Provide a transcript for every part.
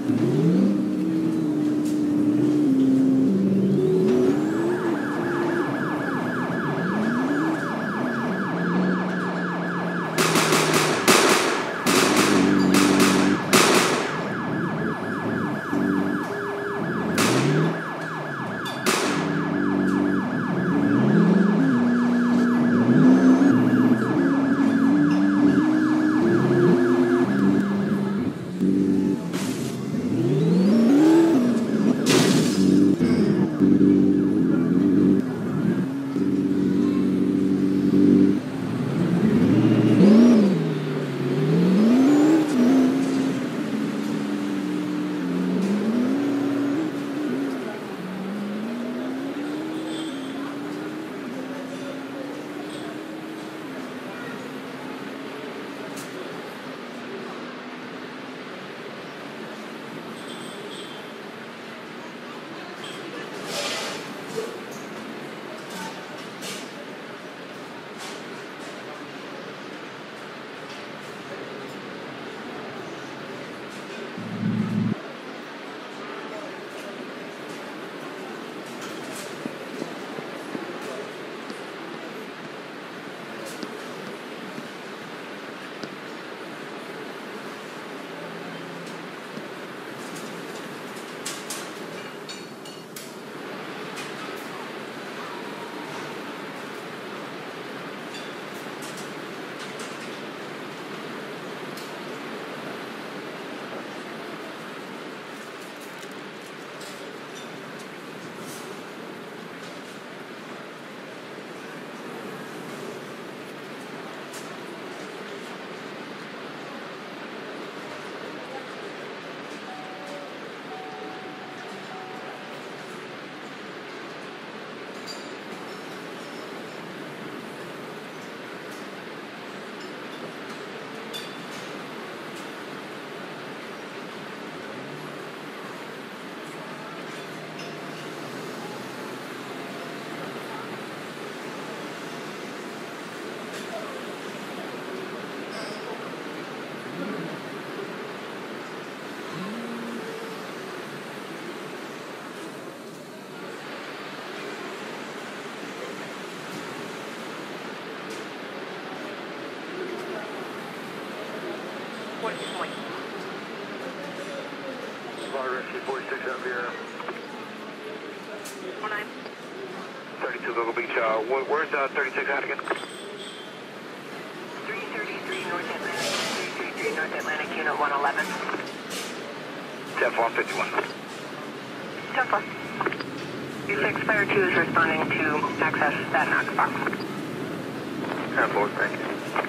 46 up here. 19. 32 Google Beach. Where's 36 at again? 333 North Atlantic. 333 North Atlantic, Unit 111. 10-4-51. 10-4. U6 Fire 2 is responding to access that knock box. 10-4, thank you.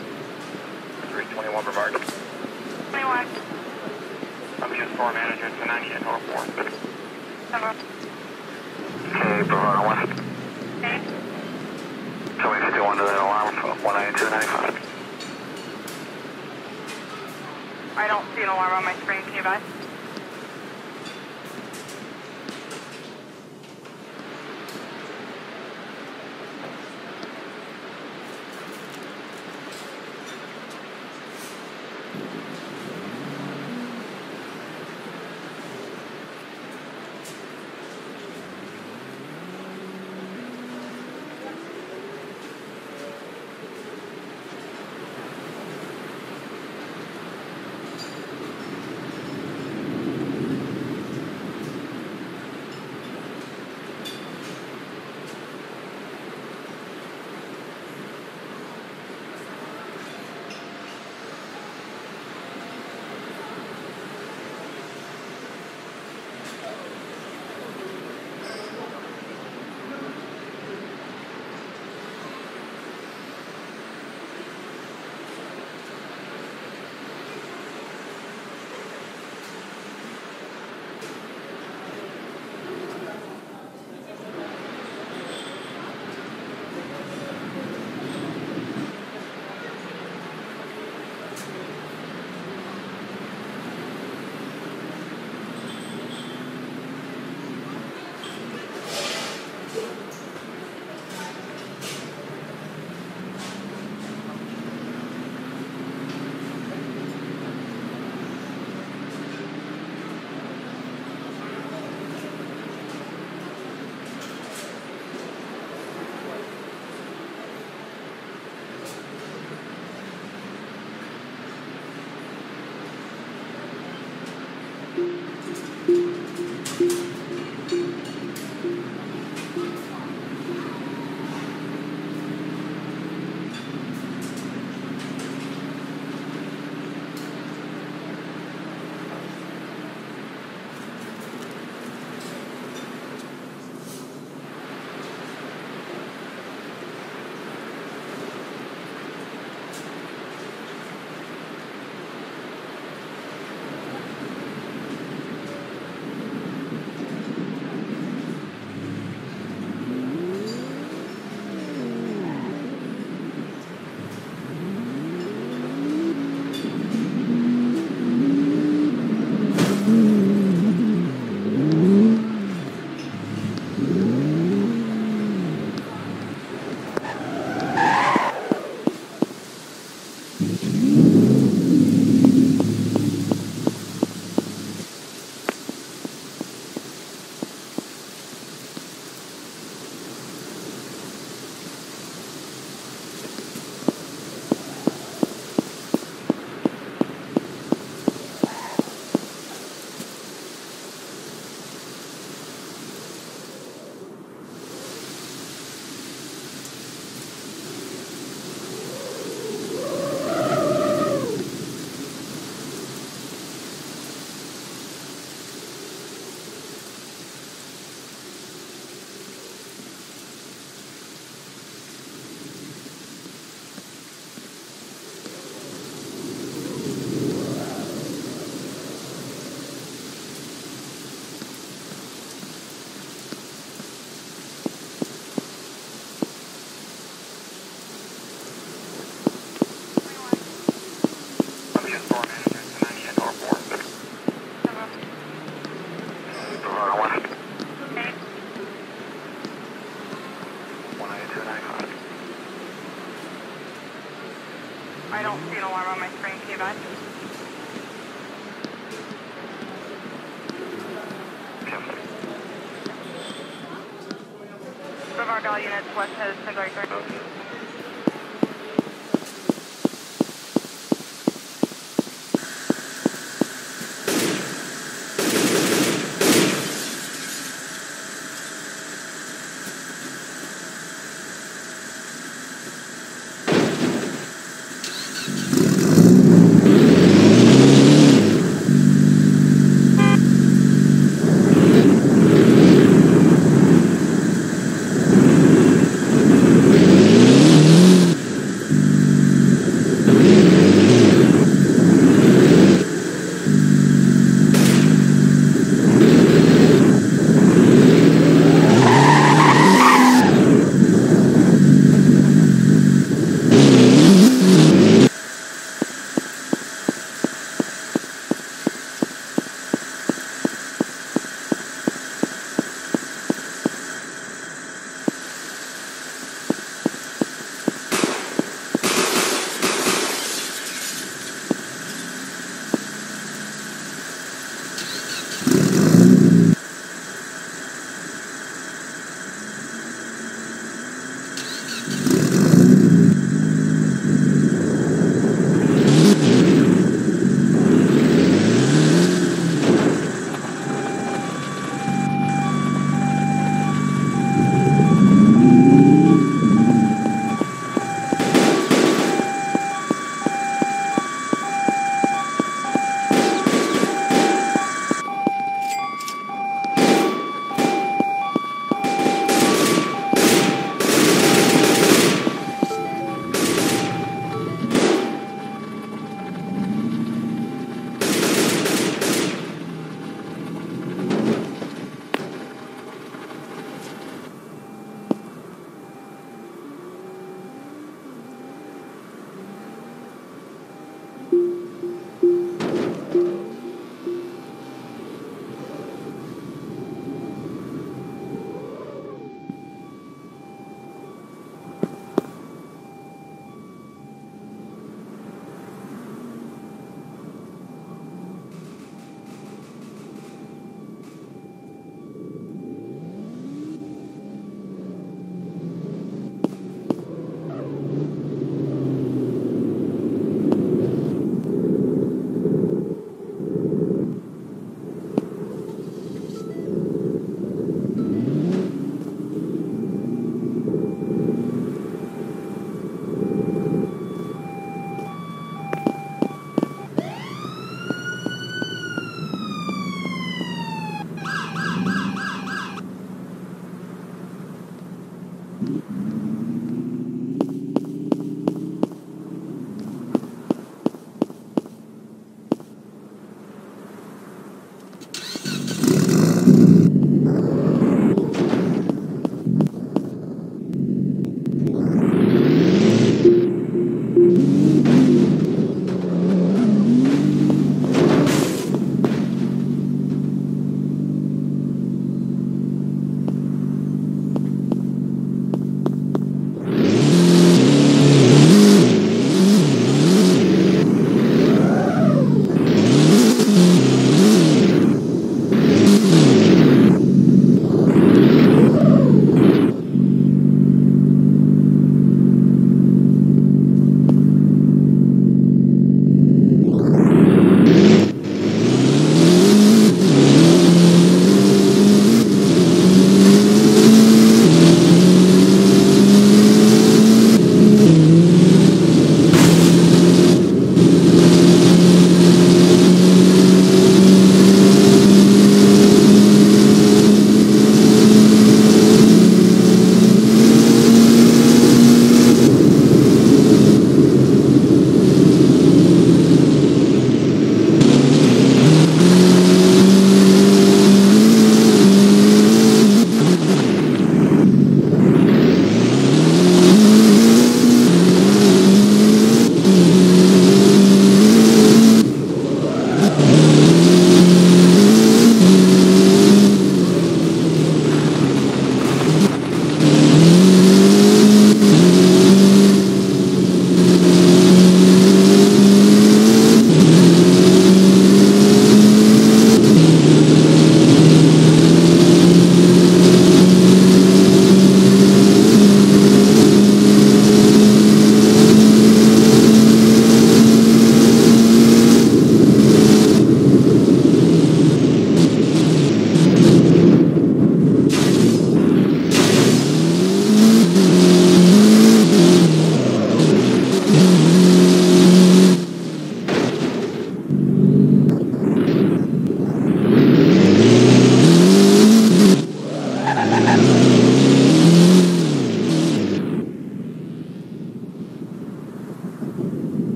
321 remark. 21. I'm just floor manager to 98 North 4. 10-4. Okay, Bravado 1. Okay. So we need to go under that alarm for 192-95. I don't see an alarm on my screen. Can you advise? all units west of February 3rd.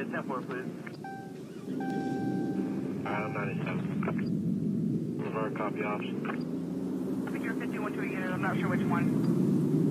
10-4, please. I'm 97. Reverse copy ops. I think you're 51 to a unit. I'm not sure which one.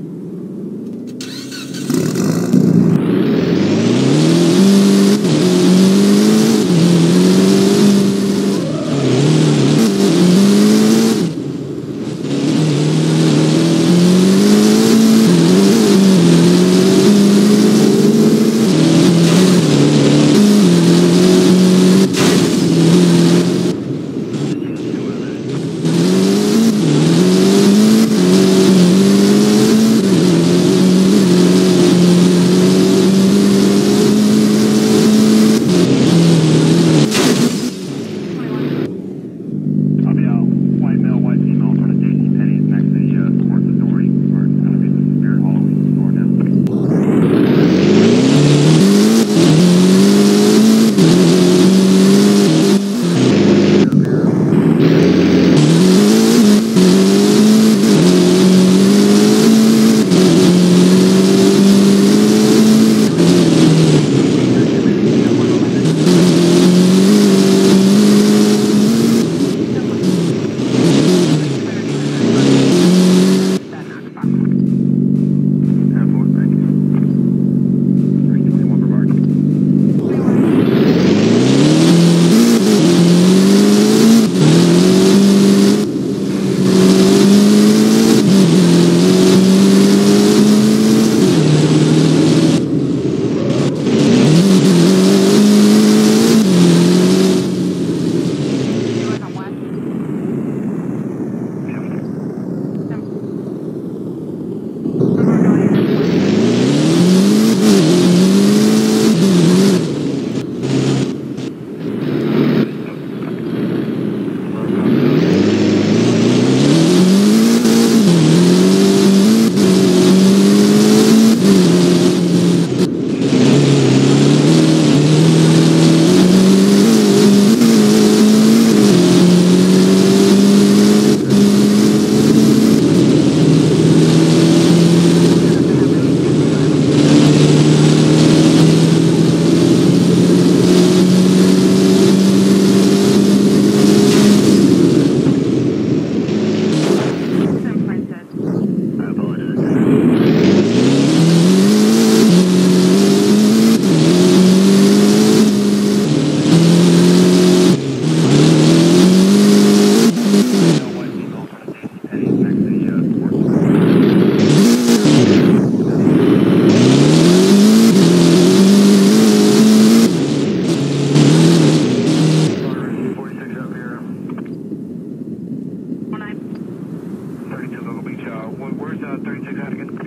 Where's 36 at again?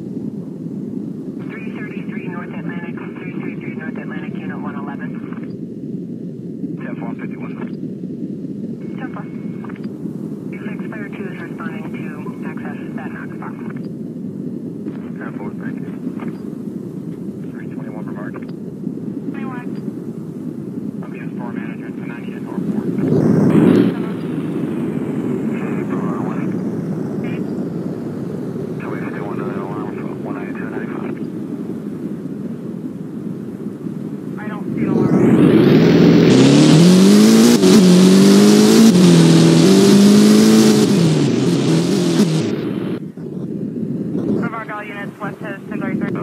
333 North Atlantic, 333 North Atlantic, Unit 111. 10-4, 51. 10-4. 36 Fire 2 is responding to access that knock box. 10-4, thank you. 321 Brevard. 21. I'm the store manager at 98 North 4. Units west to Singleton 3.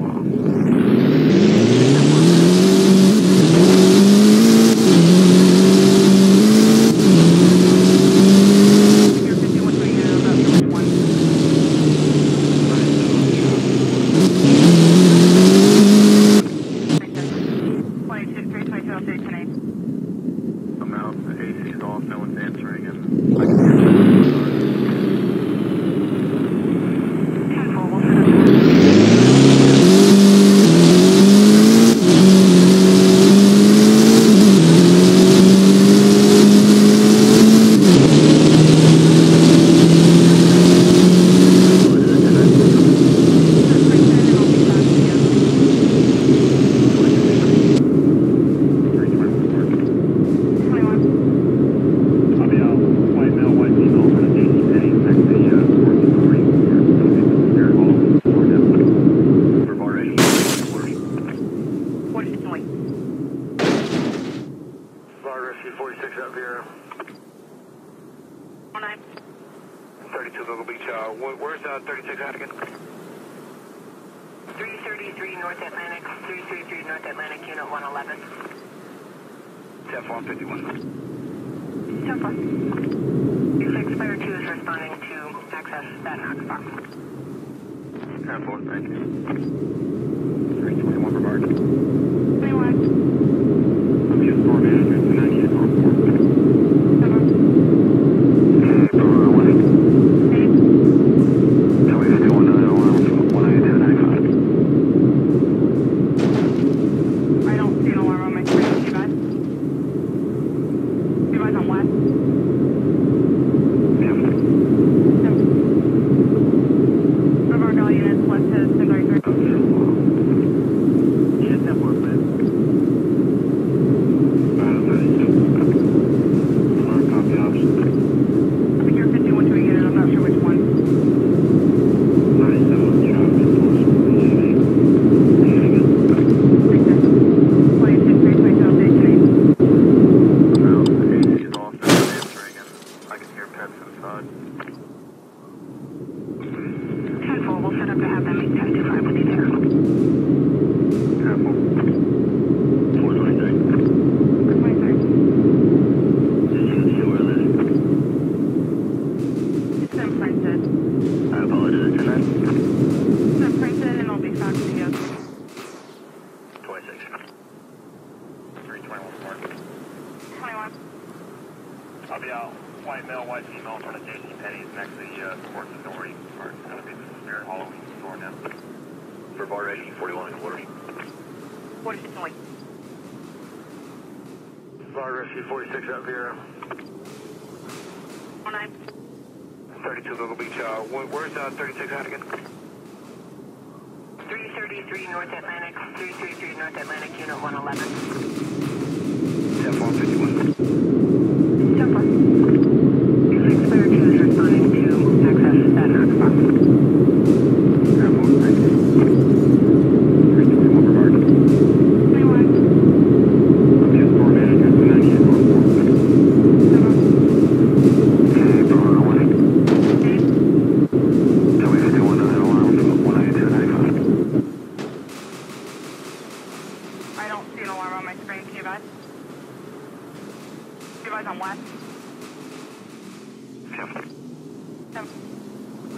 You're 51 to a unit, I'm not sure which one. 322, update 10-8. I'm out, the AC's off, no one's answering, and I can hear you. Hannigan. 333 North Atlantic, 333 North Atlantic, Unit 111. 10-4-51. 10-4. 6 Fire 2 is responding to access that knock box. 10-4, thank you. 321 Brevard. 21. I'm just store manager, 298 on 4. 7. Okay, Brevard, 1. 8. Tell me if you want another alarm, 192-95. I don't see an alarm on my screen. You guys? You guys on what? Brevard, all units, left to 1033. Yeah, 10-4, please. Our copy, officer. I think you're 51 to a unit. I'm not sure which one. 97 traffic enforcement. Hannigan. 22 update today. I'm out, the AC is off, no one's answering, and I can hear pets inside. 10-4, we'll set up to have them meet 1025 with you there. 10-4. 423. 23. Did you see where this? It's been printed. I apologize, tonight. It's been printed and it'll be faxed to you. 26. 321 Brevard. 21. I'll be out. White male, white female in front of J.C. Penney's next to the Sports Authority. Or it's going to be the Spirit Halloween store now. Brevard ready, 41 and quarter. What is it doing? Brevard rescue 46 up here. 09. 32 Google Beach. Where's 36 Hannigan? 333 North Atlantic, 333 North Atlantic, Unit 111. 10-4-51. 10-4. 6 Fire 2 is responding to access that knock box. 10-4, thank you. 321 Brevard. 21. I'm just store manager, 298 on 4. 7. Okay, Brevard, 1. 8. Tell me if you want another alarm, 192-95. I don't see an alarm on my screen. Can you guys? You guys on what? 10-4. 10.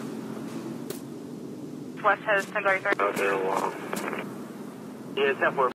West has 1033. Out there, Yeah, 10-4.